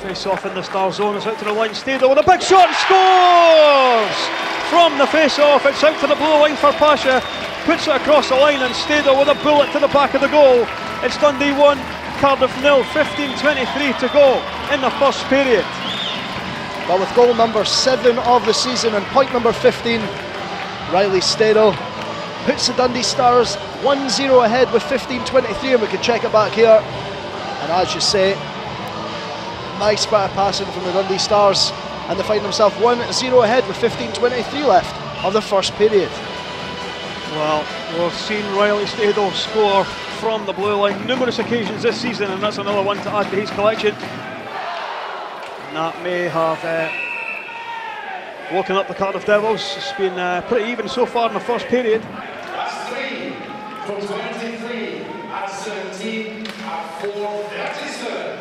Face off in the star zone, it's out to the line. Stader with a big shot and scores! From the face off, it's out to the blue line for Pasha. Puts it across the line and Stader with a bullet to the back of the goal. It's Dundee 1, Cardiff 0, 15:23 to go in the first period. Well, with goal number 7 of the season and point number 15, Riley Stader puts the Dundee Stars 1-0 ahead with 15:23, and we can check it back here. And as you say, nice bit of passing from the Dundee Stars, and they find themselves 1-0 ahead with 15:23 left of the first period. Well, we've seen Riley Stader score from the blue line numerous occasions this season, and that's another one to add to his collection. And that may have woken up the Cardiff Devils. It's been pretty even so far in the first period. That's 3 from 23 at 17 at 4:37.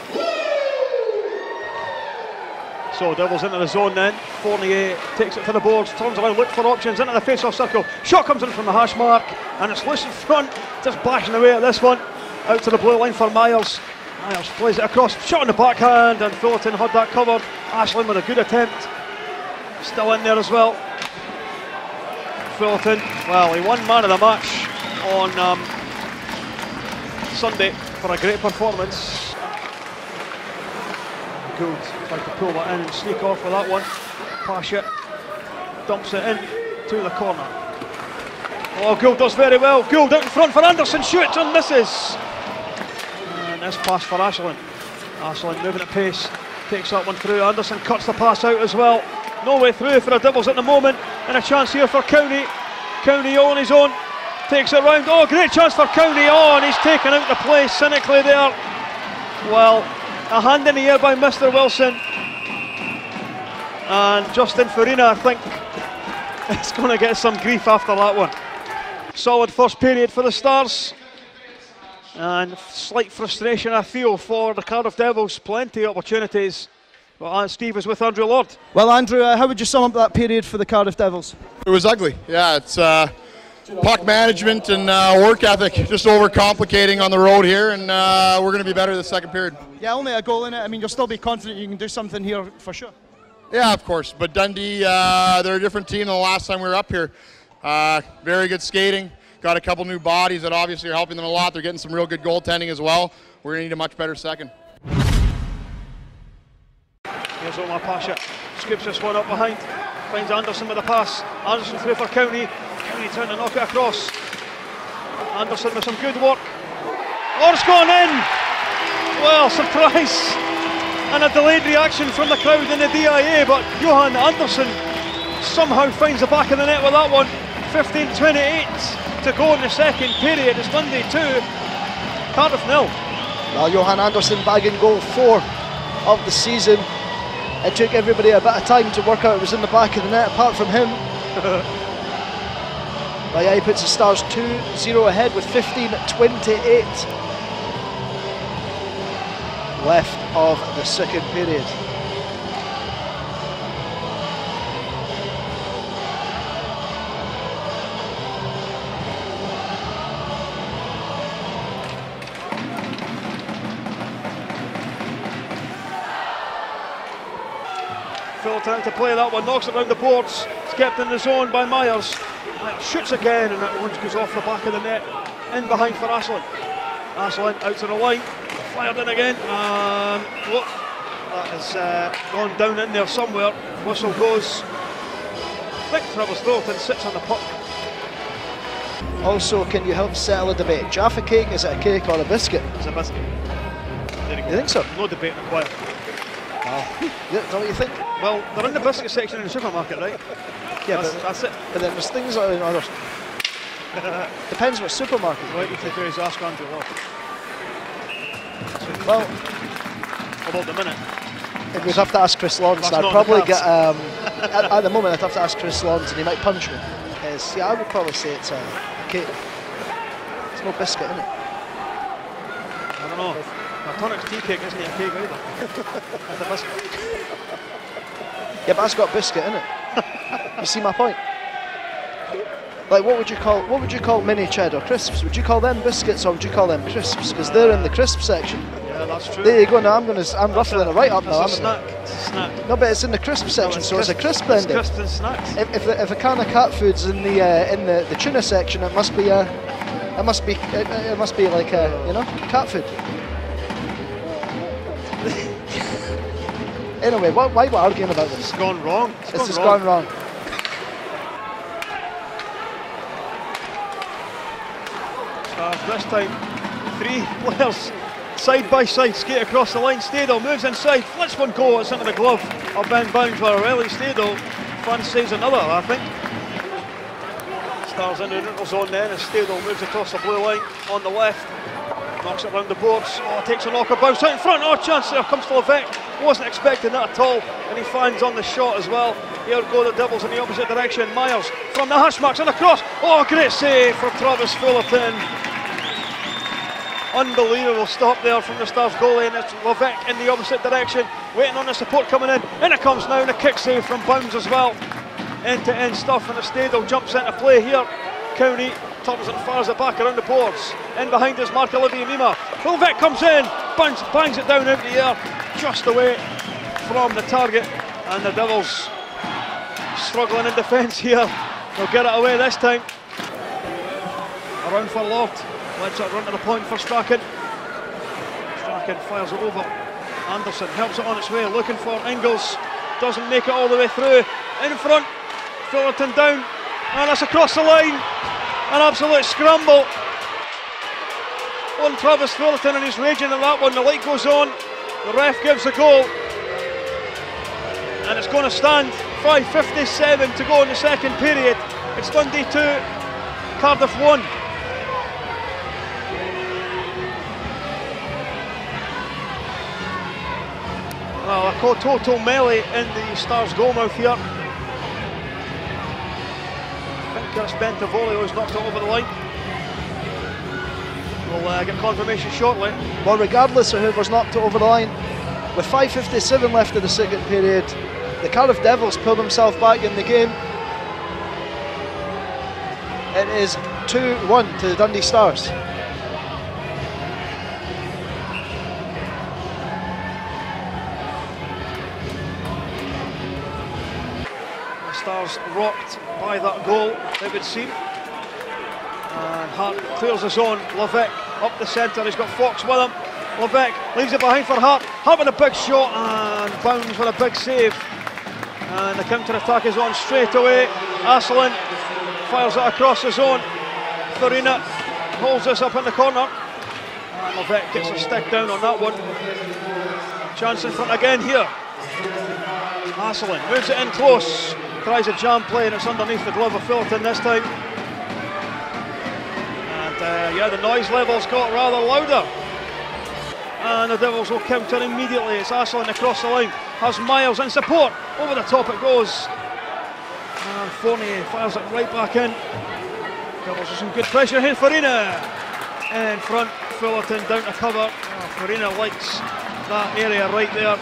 So Devils into the zone then. Fournier takes it to the boards, turns around, looks for options into the face-off circle. Shot comes in from the hash mark, and it's loose in front, just bashing away at this one. Out to the blue line for Myers. Myers plays it across, shot in the backhand, and Fullerton had that covered. Ashland with a good attempt. Still in there as well. Fullerton, well, he won man of the match on Sunday for a great performance. Gould tried to pull that in and sneak off with that one. Pasha dumps it in to the corner. Oh, Gould does very well. Gould out in front for Anderson, shoots and misses. And this pass for Ashland. Ashland moving at pace, takes that one through. Anderson cuts the pass out as well. No way through for the Devils at the moment, and a chance here for Cowney. Cowney on his own, takes it round. Oh, great chance for Cowney. Oh, and he's taken out the play cynically there. Well, a hand in the air by Mr. Wilson, and Justin Farina, I think, is going to get some grief after that one. Solid first period for the Stars, and slight frustration I feel for the Cardiff Devils. Plenty of opportunities, but Steve is with Andrew Lord. Well, Andrew, how would you sum up that period for the Cardiff Devils? It was ugly. Yeah, it's puck management and work ethic, just overcomplicating on the road here, and we're going to be better the second period. Yeah, only a goal in it. I mean, you'll still be confident you can do something here for sure. Yeah, of course, but Dundee, they're a different team than the last time we were up here. Very good skating, got a couple new bodies that obviously are helping them a lot. They're getting some real good goaltending as well. We're going to need a much better second. Here's Omar Pasha, scoops this one up behind, finds Anderson with a pass. Anderson through for Cowney. Cowney trying to knock it across. Anderson with some good work. Oh, it's gone in! Well, surprise and a delayed reaction from the crowd in the DIA, but Johan Anderson somehow finds the back of the net with that one. 15:28 to go in the second period. It's Dundee 2, Cardiff 0. Well, Johan Anderson bagging goal 4 of the season. It took everybody a bit of time to work out it was in the back of the net, apart from him. But yeah, he puts the Stars 2-0 ahead with 15:28 left of the second period. Full time to play that one, knocks it around the boards. It's kept in the zone by Myers. Myers shoots again, and that one goes off the back of the net. In behind for Ashland. Ashland out to the line. Fired in again, and look, that has gone down in there somewhere. Whistle goes. I think Travis Thornton sits on the puck. Also, can you help settle a debate? Jaffa cake, is it a cake or a biscuit? It's a biscuit. There you go. You think so? No debate required. Oh. Is that what you think? Well, they're in the biscuit section in the supermarket, right? Yeah, that's it. But then there's things that are in others. Depends what supermarket. Right, you do is ask Andrew Lord. Well, about the minute. we'd have to ask Chris Lawrence. I'd probably get at the moment I'd have to ask Chris Lawrence, and he might punch me. Yeah, I would probably say it's a cake. It's no biscuit in it. I don't know. A Tunnock's tea cake isn't a cake either. It's a biscuit. Yeah, but it's got biscuit in it. You see my point? Like, what would you call mini cheddar crisps? Would you call them biscuits or would you call them crisps? Because they're in the crisp section. Yeah, that's true. There you go. Now I'm ruffling it right up now. It's a snack. It's a snack. No, but it's in the crisp section, so it's a crisp blending. It's crisps and snacks. If a can of cat food's in the tuna section, it must be like cat food. Anyway, why are we arguing about this? It's gone wrong. It's just gone wrong. This time, 3 players side by side skate across the line. Stadel moves inside, flips one goal, it's into the glove of Ben Bounds for Riley Stadel. Saves another, I think. Stars in the neutral zone then as Stadel moves across the blue line on the left. Knocks it round the boards. Oh, takes a knocker, bounce out in front. Oh, chance there comes for Levesque. Wasn't expecting that at all, and he finds on the shot as well. Here go the Devils in the opposite direction. Miles from the hash marks and across. Oh, great save for Travis Fullerton. Unbelievable stop there from the Stars goalie, and it's Levesque in the opposite direction, waiting on the support coming in. In it comes now, and a kick save from Bounds as well. End-to-end stuff, and the Stadel jumps into play here. County turns and fires it back around the boards. In behind is Marc-Olivier Mima. Levesque comes in, bangs it down out the air, just away from the target, and the Devils struggling in defence here. They'll get it away this time. Around for Lord. Lets it run to the point for Strachan. Strachan fires it over. Anderson helps it on its way, looking for Ingles. Doesn't make it all the way through. In front, Fullerton down, and it's across the line. An absolute scramble on Travis Fullerton, and he's raging at that one. The light goes on, the ref gives a goal, and it's going to stand. 5:57 to go in the second period. It's Dundee 2, Cardiff 1. Well, a total melee in the Stars goalmouth here. I think it's Bentavolio who's knocked it over the line. We'll get confirmation shortly. Well, regardless of whoever's knocked it over the line, with 5:57 left in the second period, the Cardiff Devils pull themselves back in the game. It is 2-1 to the Dundee Stars. Stars rocked by that goal, it would seem. And Hart clears his own. Levesque up the centre, he's got Fox with him. Levesque leaves it behind for Hart. Hart with a big shot and Bounds with a big save. And the counter-attack is on straight away. Asselin fires it across the zone. Farina holds this up in the corner. And Levesque gets a stick down on that one. Chance in front again here. Asselin moves it in close. Tries a jam play and it's underneath the glove of Fullerton this time. And yeah, the noise levels got rather louder. And the Devils will counter immediately. It's Asselin across the line. Has Miles in support. Over the top it goes. And Fournier fires it right back in. Devils with some good pressure here. Farina in front. Fullerton down to cover. Oh, Farina likes that area right there.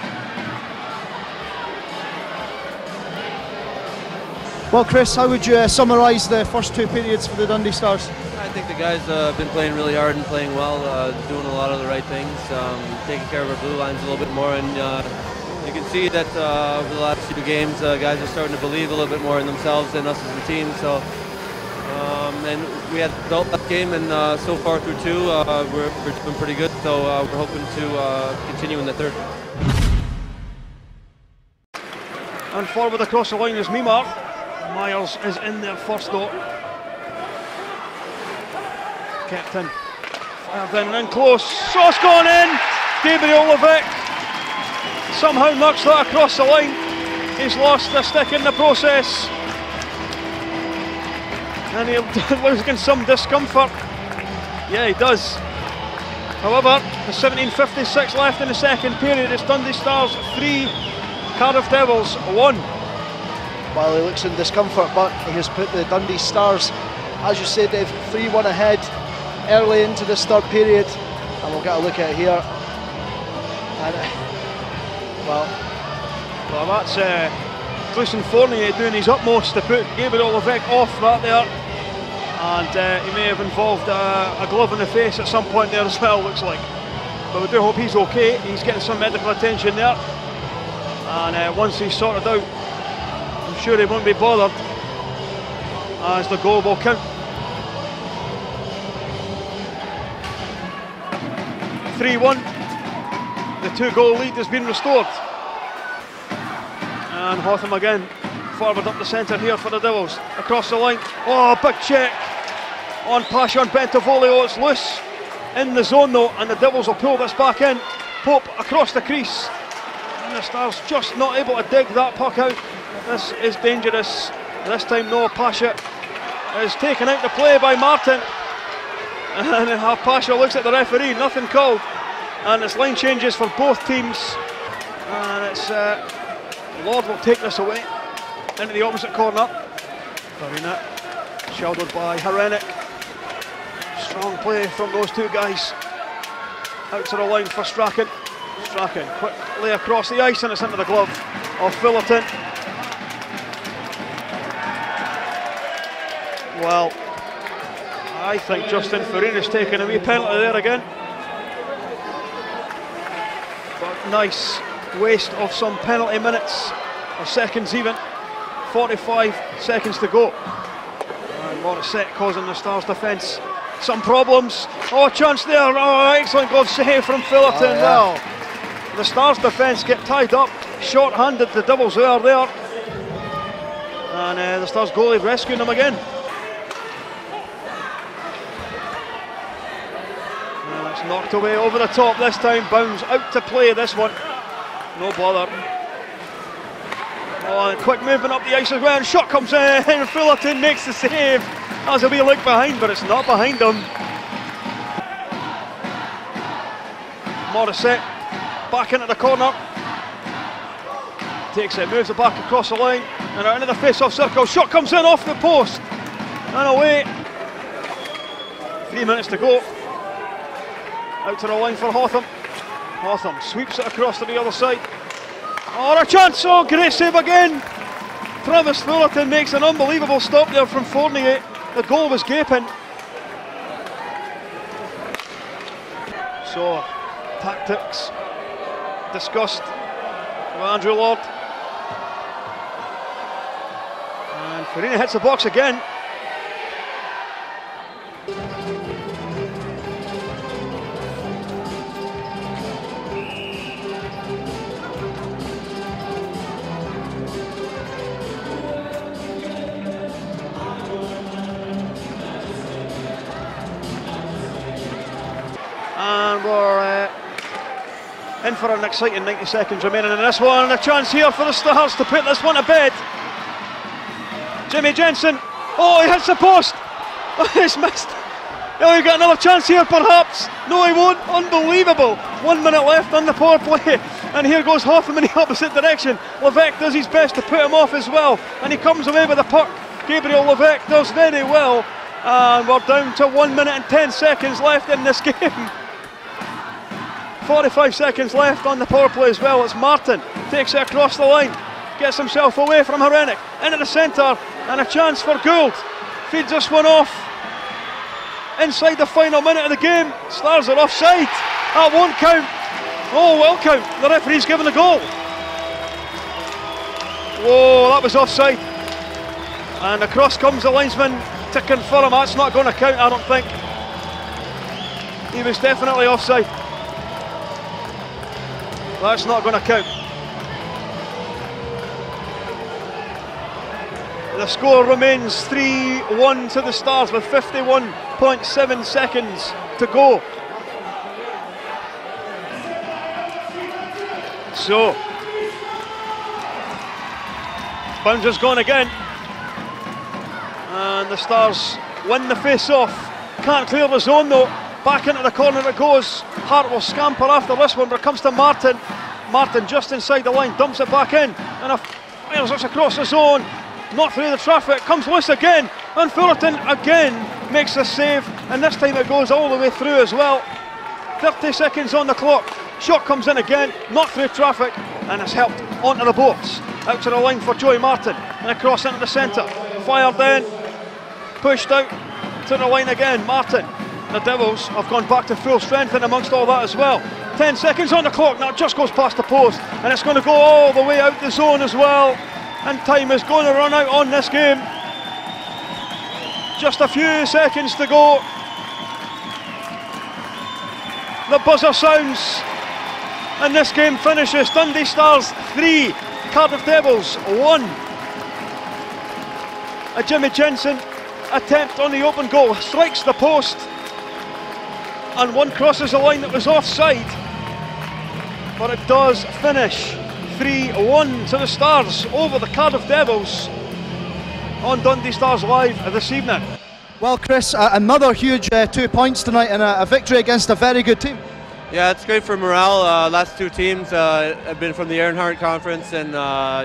Well, Chris, how would you summarise the first two periods for the Dundee Stars? I think the guys have been playing really hard and playing well, doing a lot of the right things, taking care of our blue lines a little bit more, and you can see that over the last few games, guys are starting to believe a little bit more in themselves and us as a team. So, and we had built that game, and so far through two, we're doing pretty good. So we're hoping to continue in the third. And forward across the line is Mimar. Myers is in there first though. Captain fired in and close. Shot's gone in. Gabriel Levesque somehow knocks that across the line. He's lost a stick in the process. And he's losing some discomfort. Yeah, he does. However, with 17:56 left in the second period, it's Dundee Stars 3, Cardiff Devils 1. Well, he looks in discomfort, but he has put the Dundee Stars, as you said, Dave, 3-1 ahead early into this third period, and we'll get a look at it here. And well, that's Gleeson Fournier doing his utmost to put Gabriel Levesque off that there, and he may have involved a glove in the face at some point there as well, looks like. but we do hope he's okay. He's getting some medical attention there, and once he's sorted out, I'm sure he won't be bothered, as the goal will count. 3-1. The 2-goal lead has been restored. And Hotham again, forward up the centre here for the Devils. Across the line. Oh, big check on Pasha on Bentivoglio. It's loose in the zone though, and the Devils will pull this back in. Pope across the crease. And the Stars just not able to dig that puck out. This is dangerous. This time, no, Pasha is taken out the play by Martin. And Pasha looks at the referee, nothing called. And it's line changes for both teams. And it's Lord will take this away into the opposite corner. Farina, shadowed by Hrenek. Strong play from those two guys. Out to the line for Strachan. Strachan, quick lay across the ice, and it's into the glove of Fullerton. Well, I think Justin Farina's taken a wee penalty there again. But nice waste of some penalty minutes, or seconds even. 45 seconds to go. And Morissette causing the Stars defence some problems. Oh, chance there. Oh, excellent glove save from Fullerton. Well, the Stars defence get tied up, short-handed. The Devils are there. And the Stars goalie rescuing them again. Knocked away over the top this time. Bounds out to play this one. No bother. Oh, and quick movement up the ice as well. And shot comes in. And Fullerton makes the save. Has a wee look behind, but it's not behind him. Morissette back into the corner. Takes it, moves it back across the line. And out into the face-off circle. Shot comes in off the post. And away. 3 minutes to go. Out to the line for Hotham. Hotham sweeps it across to the other side. Oh, a chance! Oh, great save again! Travis Fullerton makes an unbelievable stop there from Fournier. The goal was gaping. So, tactics discussed with Andrew Lord. And Farina hits the box again. And we're in for an exciting 90 seconds remaining in this one. A chance here for the Stars to put this one to bed. Jimmy Jensen. Oh, he hits the post. Oh, he's missed. Oh, he got another chance here perhaps. No, he won't. Unbelievable. 1 minute left on the power play. And here goes Hotham in the opposite direction. Levesque does his best to put him off as well. And he comes away with the puck. Gabriel Levesque does very well. And we're down to 1 minute and 10 seconds left in this game. 45 seconds left on the power play as well. It's Martin, takes it across the line, gets himself away from Hrenek, into the centre, and a chance for Gould. Feeds this one off. Inside the final minute of the game, Stars are offside. That won't count. Oh, will count. The referee's given the goal. Whoa, that was offside. And across comes the linesman to confirm. That's not going to count, I don't think. He was definitely offside. That's not going to count. The score remains 3-1 to the Stars with 51.7 seconds to go. So, bounce has gone again. And the Stars win the face-off. Can't clear the zone though. Back into the corner it goes. Hart will scamper after this one, but it comes to Martin. Martin just inside the line, dumps it back in, and fires it across the zone. Not through the traffic, comes loose again, and Fullerton again makes the save, and this time it goes all the way through as well. 30 seconds on the clock. Shot comes in again, not through traffic, and it's helped onto the boards. Out to the line for Joey Martin, and across into the centre. Fired in, pushed out to the line again. Martin the Devils have gone back to full strength in amongst all that as well. 10 seconds on the clock, now it just goes past the post, and it's going to go all the way out the zone as well, and time is going to run out on this game. Just a few seconds to go. The buzzer sounds, and this game finishes. Dundee Stars 3, Cardiff Devils 1. A Jimmy Jensen attempt on the open goal strikes the post, and one crosses the line that was offside, but it does finish 3-1 to the Stars over the Cardiff Devils on Dundee Stars Live this evening. Well, Chris, another huge 2 points tonight and a victory against a very good team. Yeah, it's great for morale. Last two teams have been from the Earnhardt Conference, and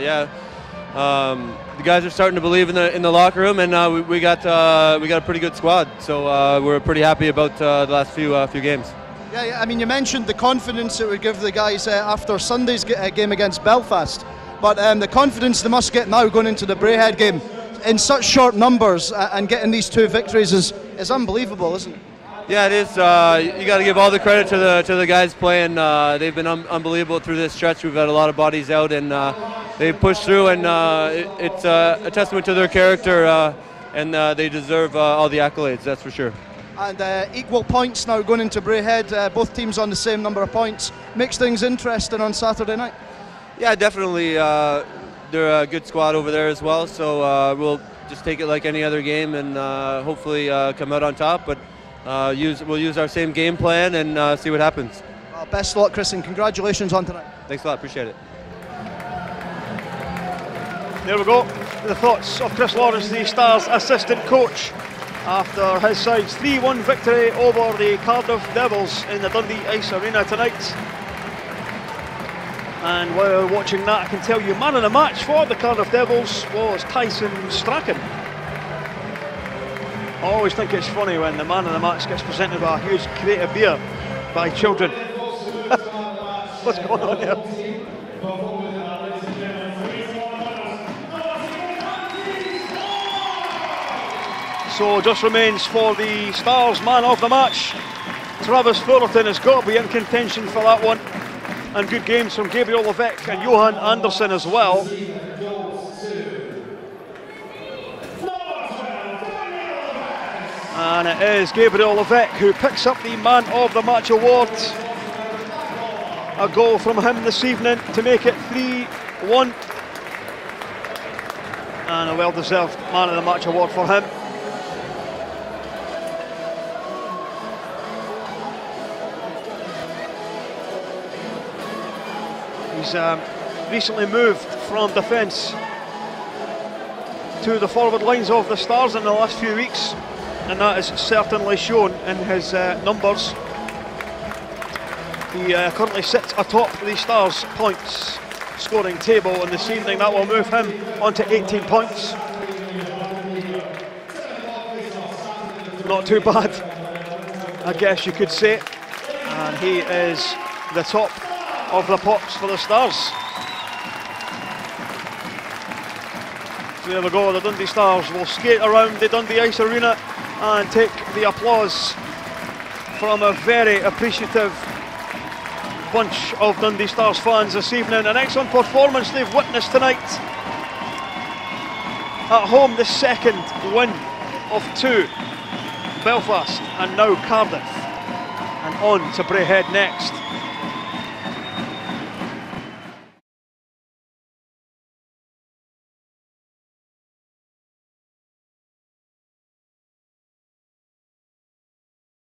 the guys are starting to believe in the locker room, and we got a pretty good squad. So we're pretty happy about the last few games. Yeah, I mean, you mentioned the confidence it would give the guys after Sunday's game against Belfast, but the confidence they must get now going into the Braehead game in such short numbers and getting these 2 victories is unbelievable, isn't it? Yeah, it is. You got to give all the credit to the guys playing. They've been unbelievable through this stretch. We've had a lot of bodies out, and they pushed through, and it's a testament to their character, and they deserve all the accolades, that's for sure. And equal points now going into Braehead, both teams on the same number of points. Makes things interesting on Saturday night. Yeah, definitely. They're a good squad over there as well, so we'll just take it like any other game and hopefully come out on top. But we'll use our same game plan and see what happens. Well, best of luck, Chris, and congratulations on tonight. Thanks a lot, appreciate it. There we go, the thoughts of Chris Lawrence, the Stars assistant coach, after his side's 3-1 victory over the Cardiff Devils in the Dundee Ice Arena tonight. And while watching that, I can tell you, man of the match for the Cardiff Devils was Tyson Strachan. I always think it's funny when the man of the match gets presented by a huge crate of beer by children. What's going on here? So just remains for the Stars man of the match. Travis Fullerton has got to be in contention for that one. And good games from Gabriel Levesque and Johan Andersson as well. And it is Gabriel Levesque who picks up the Man of the Match award. A goal from him this evening to make it 3-1. And a well-deserved Man of the Match award for him. He's recently moved from defence to the forward lines of the Stars in the last few weeks, and that is certainly shown in his numbers. He currently sits atop the Stars' points scoring table, and this evening that will move him onto 18 points. Not too bad, I guess you could say, and he is the top of the pops for the Stars. So there we go, the Dundee Stars will skate around the Dundee Ice Arena and take the applause from a very appreciative bunch of Dundee Stars fans this evening. An excellent performance they've witnessed tonight. At home, the second win of 2. Belfast and now Cardiff, and on to Braehead next.